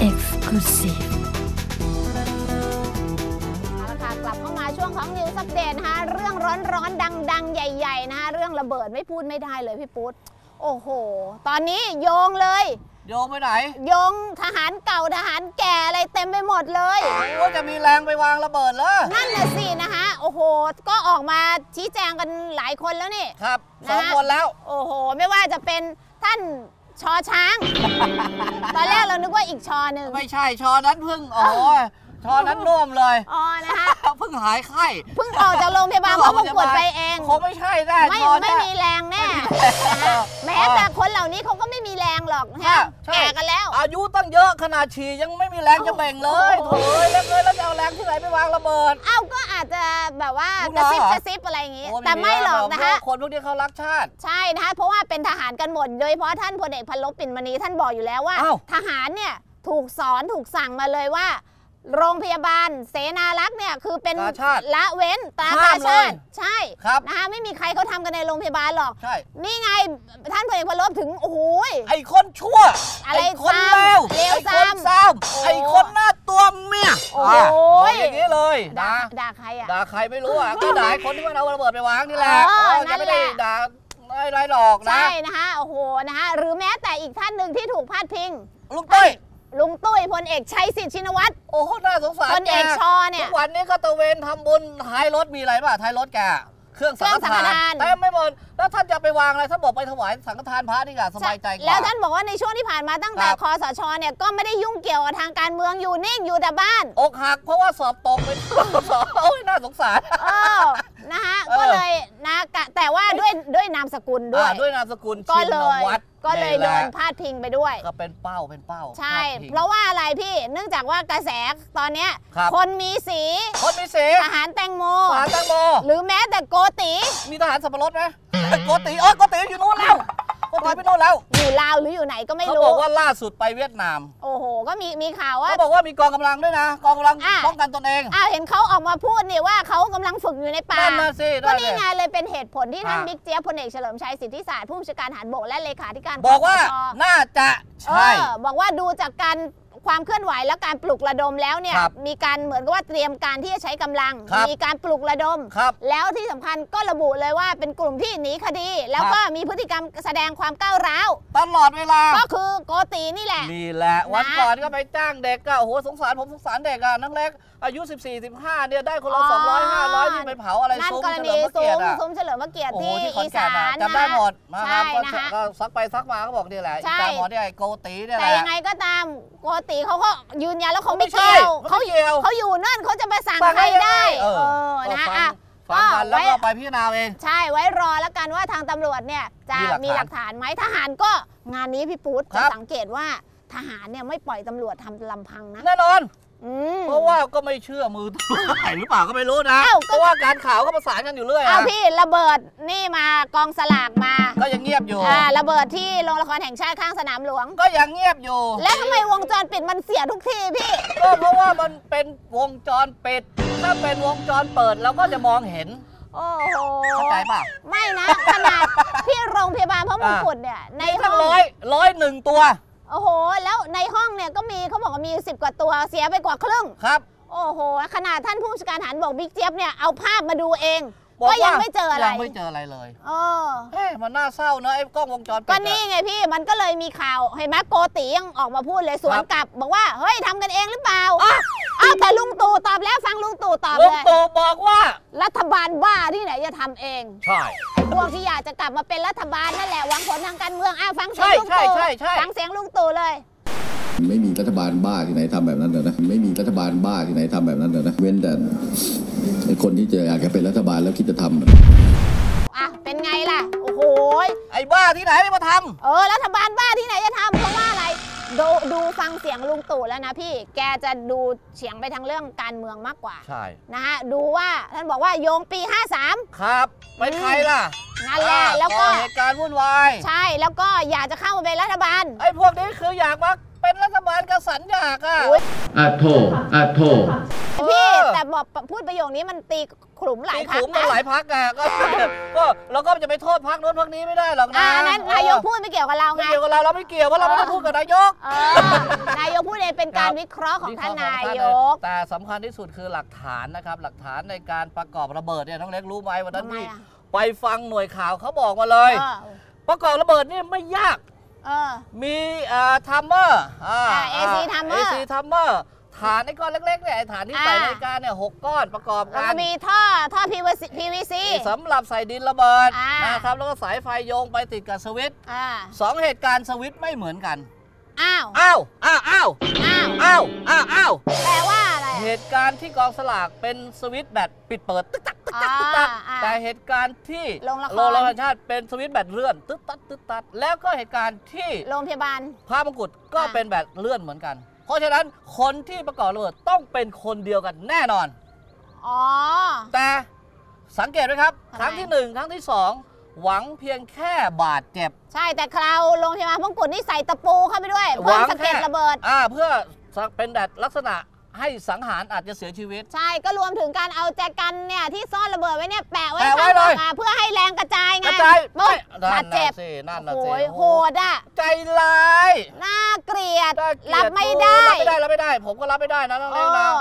Exclusive กลับเข้ามาช่วงของ News Update นะคะเรื่องร้อนๆดังๆใหญ่ๆนะคะเรื่องระเบิดไม่พูดไม่ได้เลยพี่ปุ๊ดโอ้โหตอนนี้โยงเลยโยงไปไหนโยงทหารเก่าทหารแก่อะไรเต็มไปหมดเลยว่าจะมีแรงไปวางระเบิดเหรอนั่นน่ะสินะคะโอ้โหก็ออกมาชี้แจงกันหลายคนแล้วนี่ครับ2 คนแล้วโอ้โหไม่ว่าจะเป็นท่านชอช้างตอนแรกเรานึกว่าอีกชอหนึ่งไม่ใช่ชอนั้นเพิ่งชอนั้นน่วมเลยนะคะเพิ่งหายไข้เพิ่งออกจากโรงพยาบาลเพราะมงกุฎไปเองคงไม่ใช่แน่ไม่มีแรงแน่แม้แต่คนเหล่านี้เขาก็ไม่มีแรงหรอกแก่กันแล้วอายุตั้งเยอะขนาดฉี่ยังไม่มีแรงจะแบ่งเลยโอ้ยแล้วจะเอาแรงที่ไหนไปวางระเบิดก็อาจจะแบบว่ากระซิบอะไรอย่างงี้แต่ไม่หรอกนะคะคนพวกนี้เขารักชาติใช่นะคะเพราะว่าเป็นทหารกันหมดโดยเฉพาะท่านพลเอกพันลบปิ่นมณีท่านบอกอยู่แล้วว่าทหารเนี่ยถูกสอนถูกสั่งมาเลยว่าโรงพยาบาลเสนารักษ์เนี่ยคือเป็นละเว้นตากาชาติใช่นะคะไม่มีใครเขาทำกันในโรงพยาบาลหรอกนี่ไงท่านพลเอกพันลบถึงโอ้โหไอ้คนชั่วอะไรคนเลวซ้ำไอ้คนหน้าตัวเมียโอ้โหอย่างนี้เลยด่าใครอ่ะด่าใครไม่รู้อ่ะก็ด่าคนที่มันเอาระเบิดไปวางนี่แหละจะไม่ได้ด่าอะไรหรอกนะใช่นะคะโอ้โหนะคะหรือแม้แต่อีกท่านหนึ่งที่ถูกพาดพิงลุงตุ้ยพลเอกชัยศิษย์ชินวัตรโอ้โหน่าสงสารพลเอกชอเนี่ยทุกวันนี้ก็ตะเวนทำบุญท้ายรถมีอะไรป่ะท้ายรถแกเครื่องสังฆทานแต่ไม่หมดแล้วท่านจะไปวางอะไรท่านบอกไปถวายสังฆทานพระนี่ก็สบายใจกว่าแล้วท่านบอกว่าในช่วงที่ผ่านมาตั้งแต่คสชเนี่ยก็ไม่ได้ยุ่งเกี่ยวกับทางการเมืองอยู่นิ่งอยู่แต่บ้านอกหักเพราะว่าสอบตกไปสอบโอ้ยน่าสงสารนะคะก็เลยนะแต่ว่าด้วยนามสกุลด้วยนามสกุลชินวัตรก็เลยโดนพาดพิงไปด้วยก็เป็นเป้าใช่เพราะว่าอะไรพี่เนื่องจากว่ากระแสตอนนี้คนมีสีทหารแตงโมหรือแม้แต่โกติมีทหารสับปะรดไหมโกติอยู่นู้นแล้วโกติไปโน่นแล้วอยู่ลาวหรืออยู่ไหนก็ไม่รู้เขาบอกว่าล่าสุดไปเวียดนามโอ้โหก็มีข่าวว่าเขาบอกว่ามีกองกำลังด้วยนะกองกำลังป้องกันตนเองเห็นเขาออกมาพูดนี่ว่าเขากำลังฝึกอยู่ในป่าก็นี่ไงเลยเป็นเหตุผลที่ท่านบิ๊กเจี๊ยบพลเอกเฉลิมชัยสิทธิศาสตร์ผู้บัญชาการทหารบกและเลขาธิการบอกว่าน่าจะใช่บอกว่าดูจากการความเคลื่อนไหวและการปลุกระดมแล้วเนี่ยมีการเหมือนกับว่าเตรียมการที่จะใช้กำลังมีการปลุกระดมแล้วที่สำคัญก็ระบุเลยว่าเป็นกลุ่มที่หนีคดีแล้วก็มีพฤติกรรมแสดงความก้าวร้าวตลอดเวลาก็คือโกตีนี่แหละวันก่อนก็ไปจ้างเด็กก็โอ้โหสงสารเด็กอ่ะนักเล็กอายุ 14-15เนี่ยได้คนละ200-500ที่ไปเผาอะไรซุ้มเฉลิมพระเกียรติซุ้มเฉลิมพระเกียรติที่อีสานจำได้หมดนะครับก็ซักไปซักมาก็บอกนี่แหละอีกาหมอเนี่ยโกตีเนี่ยแหละแต่ยังไงก็ตามโกตีเขาก็ยืนยันแล้วเขาไม่เกี่ยวเขาอยู่นั่นเขาจะไปสั่งใครได้นะฟังกันแล้วก็ไปพิจารณาเองใช่ไว้รอแล้วกันว่าทางตำรวจเนี่ยจะมีหลักฐานไหมทหารก็งานนี้พี่ปุ๊ดจะสังเกตว่าทหารเนี่ยไม่ปล่อยตำรวจทำลำพังนะแน่นอนเพราะว่าก็ไม่เชื่อมือไหนหรือเปล่าก็ไม่รู้นะเพราะว่าการข่าวก็ประสานกันอยู่เรื่อยพี่ระเบิดนี่มากองสลากมาก็ยังเงียบอยู่ระเบิดที่โรงละครแห่งชาติข้างสนามหลวงก็ยังเงียบอยู่แล้วทำไมวงจรปิดมันเสียทุกทีพี่ก็เพราะว่ามันเป็นวงจรปิดถ้าเป็นวงจรเปิดเราก็จะมองเห็นโอ้โหเข้าใจป่ะไม่นะขนาดที่โรงพยาบาลพระมงกุฎเนี่ยในห้อง101ตัวโอ้โหแล้วในห้องเนี่ยก็มีเขาบอกว่ามี10 กว่าตัวเสียไปกว่าครึ่งครับโอ้โหขนาดท่านผู้บัญชาการทหารบกบิ๊กเจี๊ยบเนี่ยเอาภาพมาดูเองก็ยังไม่เจออะไรเลยมันน่าเศร้านะไอ้กล้องวงจรปิดก็นี่ไงพี่มันก็เลยมีข่าวเห็นไหมโกติยังออกมาพูดเลยสวนกลับบอกว่าเฮ้ยทำกันเองหรือเปล่าแต่ลุงตู่ตอบแล้วฟังลุงตู่ตอบเลยลุงตู่บอกว่ารัฐบาลบ้าที่ไหนจะทำเองใช่พวกที่อยากจะกลับมาเป็นรัฐบาลนั่นแหละหวังผลทางการเมืองฟังเสียงลุงตู่ฟังเสียงลุงตู่เลยไม่มีรัฐบาลบ้าที่ไหนทำแบบนั้นเลยนะไม่มีรัฐบาลบ้าที่ไหนทำแบบนั้นเลยนะเว้นแต่คนที่จะอยากจะเป็นรัฐบาลแล้วคิดจะทำเป็นไงล่ะโอ้โหไอ้บ้าที่ไหนมาทำรัฐบาลบ้าที่ไหนจะทำเพราะว่าอะไรดูฟังเสียงลุงตู่แล้วนะพี่แกจะดูเฉียงไปทางเรื่องการเมืองมากกว่าใช่นะฮะดูว่าท่านบอกว่าโยงปี53 ครับไม่ใครล่ะนั่นแหละแล้วก็เหตุการณ์วุ่นวายใช่แล้วก็อยากจะเข้ามาเป็นรัฐบาลไอ้พวกนี้คืออยากมาเป็นรัฐบาลกษัตริย์อยากอ่ะโทพี่แต่บอกพูดประโยคนี้มันตีขลุ่มหลายพรรคนะหลายพรรคอ่ะก็เราก็จะไปโทษพรรคโน้นพรรคนี้ไม่ได้หรอกนะอันนั้นนายกพูดไม่เกี่ยวกับเราไงไม่เกี่ยวกับเราไม่เกี่ยวเพราะเราไม่ได้พูดกับนายกนายกพูดเองเป็นการวิเคราะห์ของท่านนายกแต่สำคัญที่สุดคือหลักฐานนะครับหลักฐานในการประกอบระเบิดเนี่ยน้องเล็กรู้ไหมวันนั้นที่ไปฟังหน่วยข่าวเขาบอกมาเลยประกอบระเบิดนี่ไม่ยากมีทัมเมอร์ AC ทัมเมอร์ฐานไอ้ก้อนเล็กๆเนี่ยไอ้ฐานที่ใส่ในการเนี่ย6 ก้อนประกอบกันแล้วก็มีท่อ PVC สำหรับใส่ดินระเบิดนะครับแล้วก็สายไฟโยงไปติดกับสวิตช์2 เหตุการณ์สวิตช์ไม่เหมือนกันอ้าวแปลว่าอะไรเหตุการณ์ที่กองสลากเป็นสวิตช์แบตปิดเปิดตึ๊กตักแต่เหตุการณ์ที่โรงละครชาติเป็นสวิตช์แบตเลื่อนตึ๊กตักแล้วก็เหตุการณ์ที่โรงพยาบาลพระมงกุฎก็เป็นแบตเลื่อนเหมือนกันเพราะฉะนั้นคนที่ประกอบระเบิดต้องเป็นคนเดียวกันแน่นอนแต่สังเกตไหมครับครั้งที่1ครั้งที่2หวังเพียงแค่บาดเจ็บใช่แต่คราวโรงพยาบาลมงกุฎนี่ใส่ตะปูเข้าไปด้วยเพื่อสะเก็ดระเบิดเพื่อเป็นแบบลักษณะให้สังหารอาจจะเสียชีวิตใช่ก็รวมถึงการเอาแจกันเนี่ยที่ซ่อนระเบิดไว้เนี่ยแปะไว้ข้างบนเพื่อให้แรงกระจายไงบาดเจ็บโอ้ยโหดอ่ะใจร้ายน่าเกลียดรับไม่ได้ผมก็รับไม่ได้นะน้องเล็กนะ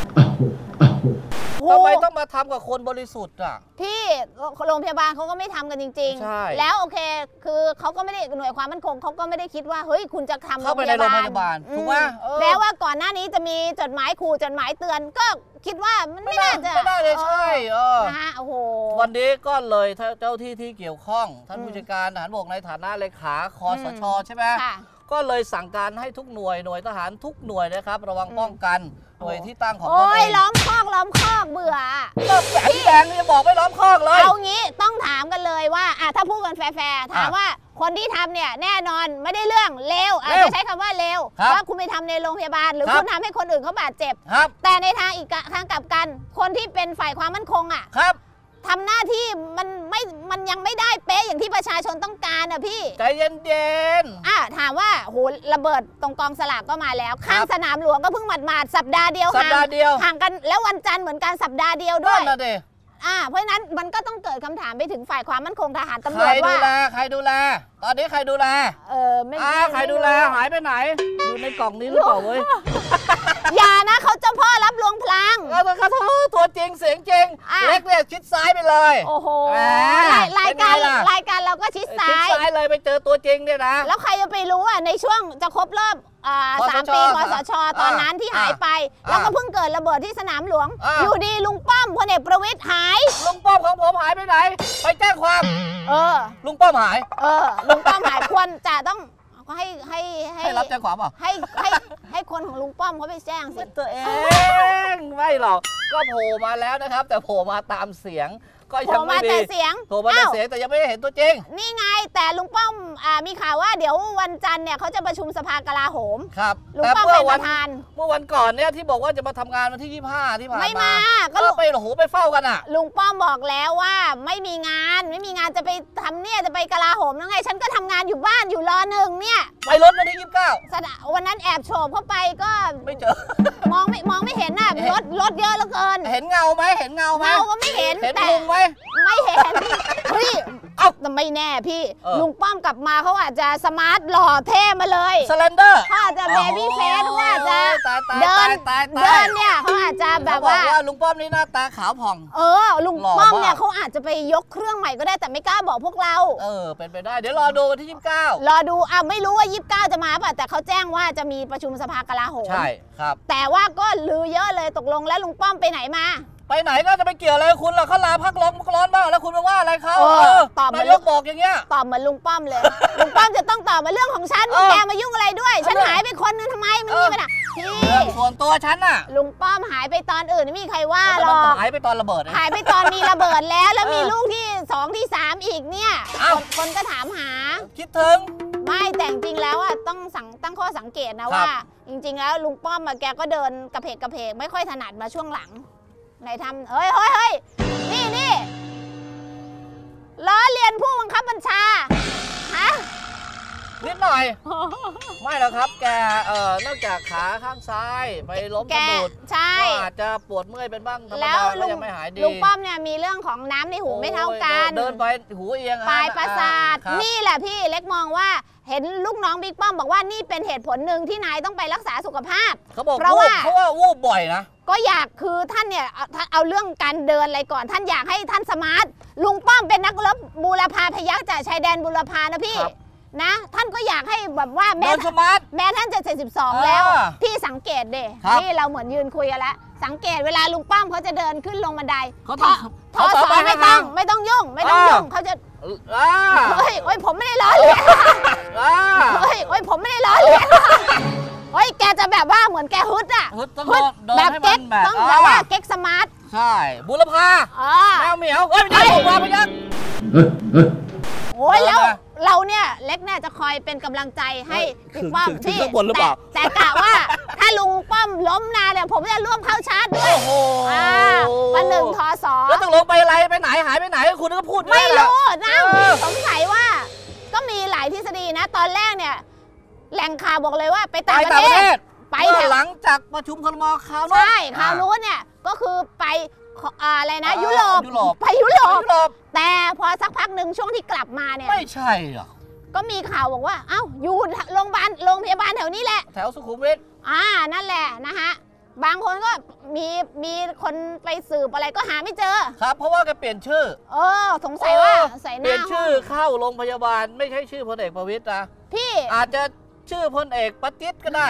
ทำไมต้องมาทำกับคนบริสุทธิ์อ่ะพี่โรงพยาบาลเขาก็ไม่ทำกันจริงๆแล้วโอเคคือเขาก็ไม่ได้หน่วยความมั่นคงเขาก็ไม่ได้คิดว่าเฮ้ยคุณจะทำเข้าไปในโรงพยาบาลถูกไหมแล้วว่าก่อนหน้านี้จะมีจดหมายขู่จดหมายเตือนก็คิดว่ามันไม่น่าจะไม่ได้เลยใช่นะโอ้โหวันนี้ก็เลยเจ้าที่เกี่ยวข้องท่านผู้จัดการทหารบกในฐานะเลขาคสช.ใช่ไหมก็เลยสั่งการให้ทุกหน่วยทหารทุกหน่วยนะครับระวังป้องกันหน่วยที่ตั้งของตนเองโอ้ยล้อมคอกเบื่อก็แสงจะบอกไม่ล้อมคอกเลยเอางี้ต้องถามกันเลยว่าถ้าพูดกันแฟร์ถามว่าคนที่ทำเนี่ยแน่นอนไม่ได้เรื่องเลวจะใช้คำว่าเลวว่าคุณไปทำในโรงพยาบาลหรือคุณทำให้คนอื่นเขาบาดเจ็บแต่ในทางอีกทางกลับกันคนที่เป็นฝ่ายความมั่นคงทำหน้าที่มันยังไม่ได้เป๊ะอย่างที่ประชาชนต้องการพี่ใจเย็นถามว่าโหระเบิดตรงกองสลากก็มาแล้วข้างสนามหลวงก็เพิ่งหมาดสัปดาห์เดียวห่างกันแล้ววันจันทร์เหมือนกันสัปดาห์เดียวด้วยเพราะฉะนั้นมันก็ต้องเกิดคำถามไปถึงฝ่ายความมั่นคงทหารตำรวจว่าใครดูแลตอนนี้ใครดูแลไม่ใครดูแลหายไปไหนอยู่ในกล่องนี้หรือเปล่าเว้ยอย่านะเขาเจ้าพ่อรับลวงพลางตัวจริงเสียงจริงเล็กเนี่ยชิดซ้ายไปเลยโอ้โหรายการเราก็ชิดซ้ายเลยไปเจอตัวจริงเนี่ยนะแล้วใครจะไปรู้ในช่วงจะครบรอบ3 ปีคสช.ตอนนั้นที่หายไปแล้วก็เพิ่งเกิดระเบิดที่สนามหลวงอยู่ดีลุงป้อมพลเอกประวิตรหายลุงป้อมของผมหายไปไหนไปแจ้งความลุงป้อมหายลุงป้อมหายควรจะต้องให้รับแจ้งความเปล่าให้คนของลุงป้อมเขาไปแจ้งสิตัวเองไม่หรอกก็โผล่มาแล้วนะครับแต่โผล่มาตามเสียงก็ยังไม่ดีโผล่มาแต่เสียงแต่ยังไม่ได้เห็นตัวจริงนี่ไงแต่ลุงป้อมมีข่าวว่าเดี๋ยววันจันทร์เนี่ยเขาจะประชุมสภากลาโหมครับลุงป้อมเป็นประธานเมื่อวันก่อนเนี่ยที่บอกว่าจะมาทำงานวันที่25ที่ผ่านมาไม่มาก็ไปเฝ้ากันลุงป้อมบอกแล้วว่าไม่มีงานจะไปทำเนี่ยจะไปกลาโหมแล้วไงฉันก็ทำงานอยู่บ้านอยู่ร1เนี่ยไปรถวันที่ 29วันนั้นแอบโฉบเข้าไปก็ไม่เจอมองไม่เห็นรถเยอะเหลือเกินเห็นเงาไหมเงาก็ไม่เห็นแต่ลุงไหมไม่เห็นเฮ้ยแต่ไม่แน่พี่ลุงป้อมกลับมาเขาอาจจะสมาร์ทหล่อเท่มาเลยสแลนเดอร์เขาอาจจะเบบี้เฟสเขาอาจจะเดินเนี่ยเขาอาจจะแบบว่าลุงป้อมนี่หน้าตาขาวผ่องลุงป้อมเนี่ยเขาอาจจะไปยกเครื่องใหม่ก็ได้แต่ไม่กล้าบอกพวกเราเป็นไปได้เดี๋ยวรอดูวันที่ 29รอดูไม่รู้ว่า29จะมาป่ะแต่เขาแจ้งว่าจะมีประชุมสภากลาโหมใช่ครับแต่ว่าก็ลือเยอะเลยตกลงแล้วลุงป้อมไปไหนมาไปไหนก็จะไปเกี่ยวอะไรคุณล่ะเขาลาพักร้อนบ้างแล้วคุณมาว่าอะไรเขาตอบนายกบอกอย่างเงี้ยตอบเหมือนลุงป้อมเลยลุงป้อมจะต้องตอบมาเรื่องของฉันแกมายุ่งอะไรด้วยฉันหายไปคนนึงทำไมไม่มีปัญหาพี่ส่วนตัวฉันน่ะลุงป้อมหายไปตอนอื่นไม่มีใครว่าหรอกหายไปตอนระเบิดหายไปตอนมีระเบิดแล้วมีลูกที่2ที่3อีกเนี่ยคนก็ถามหาคิดถึงไม่แต่จริงแล้วต้องตั้งข้อสังเกตนะว่าจริงๆแล้วลุงป้อมแกก็เดินกระเพกไม่ค่อยถนัดมาช่วงหลังไหนทำเฮ้ยนี่ล้อเลียนผู้บังคับบัญชาฮะนิดหน่อย ไม่หรอกครับแกนอกจากขาข้างซ้ายไปล้มกระดูดใช่ก็อาจจะปวดเมื่อยเป็นบ้างธรรมดาก็ยังไม่หายดีลุงป้อมเนี่ยมีเรื่องของน้ำในหูไม่เท่ากันเดินไปหูเอียงปลายประสาทครับนี่แหละพี่เล็กมองว่าเห็นลูกน้องบิ๊กป้อมบอกว่านี่เป็นเหตุผลหนึ่งที่นายต้องไปรักษาสุขภาพเขาบอกเพราะว่าวูบบ่อยนะก็อยากคือท่านเนี่ยเอาเรื่องการเดินอะไรก่อนท่านอยากให้ท่านสมาร์ทลุงป้อมเป็นนักรบบูรพาพยัคฆ์จากชายแดนบูรพานะพี่นะท่านก็อยากให้แบบว่าแม้เดินสมาร์ทท่านจะ72แล้ว พี่สังเกตเด้ครับนี่เราเหมือนยืนคุยกันแล้วสังเกตเวลาลุงป้อมเขาจะเดินขึ้นลงบันไดเขาต้องทอสอไม่ต้องยุ่งเขาจะเฮ้ยผมไม่ได้ล้อเลียนเฮ้ยผมไม่ได้ล้อเลียนเฮ้ยแกจะแบบว่าเหมือนแกฮึดอะต้องฮึดเดินแบบให้เก๊มักนแบบต้องแบบว่าเก๊กสมาร์ทใช่บุรพาแมวเหมียวเฮ้ยไม่ใช่บุรพาพยัคฆ์โอ้ยแล้วเราเนี่ยเล็กเนี่ยจะคอยเป็นกำลังใจให้บิ๊กป้อมถึงข้างบนหรือเปล่าแต่กะว่าถ้าลุงป้อมล้มนาเนี่ยผมจะร่วมเข้าชาร์จด้วยโอ้โหวันหนึ่งทอสอแล้วต้องลงไปอะไรไปไหนหายไปไหนคุณก็พูดไม่รู้นะเออสงสัยว่าก็มีหลายทฤษฎีนะ ตอนแรกเนี่ยแหล่งข่าวบอกเลยว่าไปต่างประเทศไปแถวหลังจากประชุมครม.คราวนู้นใช่ข่าวนู้นเนี่ยก็คือไปอะไรนะยุโรปไปยุโรปแต่พอสักพักหนึ่งช่วงที่กลับมาเนี่ยไม่ใช่หรอก็มีข่าวบอกว่าเอ้าอยู่โรงพยาบาลแถวนี้แหละแถวสุขุมวิทนั่นแหละนะฮะบางคนก็มีคนไปสืบอะไรก็หาไม่เจอครับเพราะว่าแกเปลี่ยนชื่อสงสัยว่าใส่หเปลี่น้ายนชื่อเข้าโรงพยาบาลไม่ใช่ชื่อพลเอกประวิตรนะพี่อาจจะชื่อพลเอกประจิตก็ได้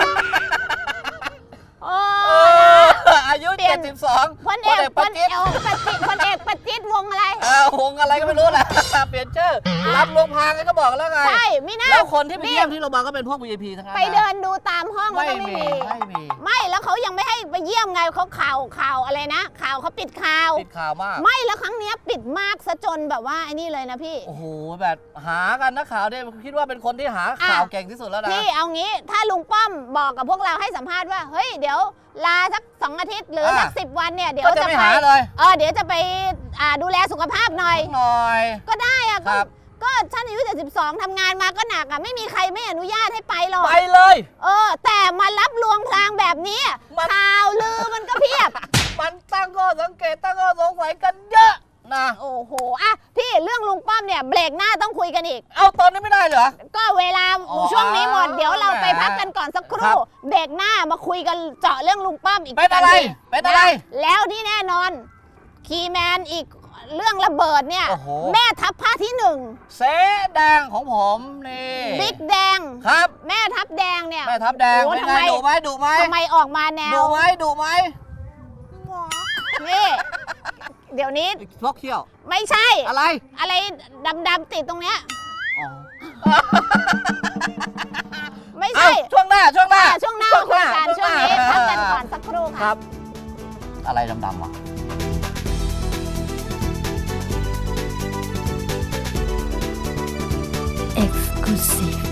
อายุ72 พลเอกประจิตวงอะไรวงอะไรก็ไม่รู้แหละ เปลี่ยนชื่อรับโรงพยาบาลก็บอกแล้วไงใช่ไม่น่าแล้วคนที่ไปเยี่ยมที่โรงพยาบาลก็เป็นพวก VIP ทั้งนั้นไปเดินดูตามห้องแล้วก็ไม่มีไม่มีไม่แล้วเขายังไม่ให้ไปเยี่ยมไงเขาข่าวอะไรนะข่าวเขาปิดข่าวปิดข่าวมากไม่แล้วครั้งนี้ปิดมากซะจนแบบว่าไอ้นี่เลยนะพี่โอ้โหแบบหากันนักข่าวเนี่ยคิดว่าเป็นคนที่หาข่าวเก่งที่สุดแล้วนะพี่เอางี้ถ้าลุงป้อมบอกกับพวกเราให้สัมภาษณ์ว่าเฮ้ยเดี๋ยวลาสัก2 อาทิตย์หรือสัก10 วันเนี่ยเดี๋ยวก็จะไม่หาเลยเดี๋ยวจะไปดูแลสุขภาพหน่อย ก็ได้อะก็ท่านอายุ72ทำงานมาก็หนักอะไม่มีใครไม่อนุญาตให้ไปหรอกไปเลยแต่มารับลวงพลางแบบนี้ข่าวลือมันก็เพียบมันตั้งข้อสังเกตตั้งข้อสงสัยกันเยอะนะโอ้โหพี่เรื่องลุงป้อมเนี่ยเบรกหน้าต้องคุยกันอีกเอาตอนนี้ไม่ได้เหรอก็เวลาช่วงนี้หมดเดี๋ยวเราไปพักกันก่อนสักครู่เบรกหน้ามาคุยกันเจาะเรื่องลุงป้อมอีกเป็นอะไรแล้วที่แน่นอนคีย์แมนอีกเรื่องระเบิดเนี่ยโอ้โหแม่ทัพภาคที่1 เสแดงของผมนี่บิ๊กแดงครับแม่ทัพแดงเนี่ยแม่ทัพแดงโอ้เป็นทำไงไมดุไหมทำไมออกมาแนวดุไหมนี่เดี๋ยวนี้พวกเขี้ยวไม่ใช่อะไรดำๆติดตรงเนี้ยอ๋อไม่ใช่ช่วงหน้าช่วงหน้าคุยกันช่วงนี้พักกันก่อนสักครู่คค่ะรับ อะไรดำๆวะ Exclusive